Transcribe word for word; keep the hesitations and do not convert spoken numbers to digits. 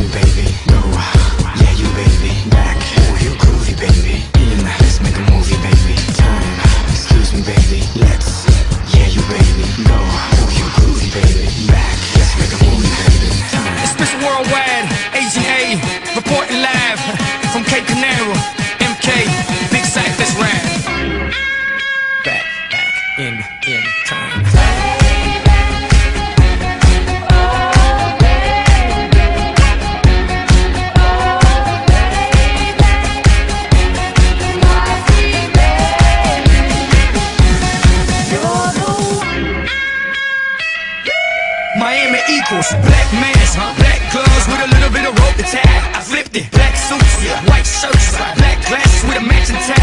baby. No, yeah, you baby. Back, oh, you groovy, baby. In, let's make a movie, baby. Time, excuse me, baby. Let's, yeah, you baby. No, oh, you groovy, baby. Back, let's make a movie, baby. Time. It's Mister Worldwide, Agent A, reporting live from Cape Canaveral. M K, Big Sight, let's ride. Back, back, in, in time. Miami equals black mask, black gloves with a little bit of rope to tie. I flipped it, black suits, white shirts, black glasses with a matching tie.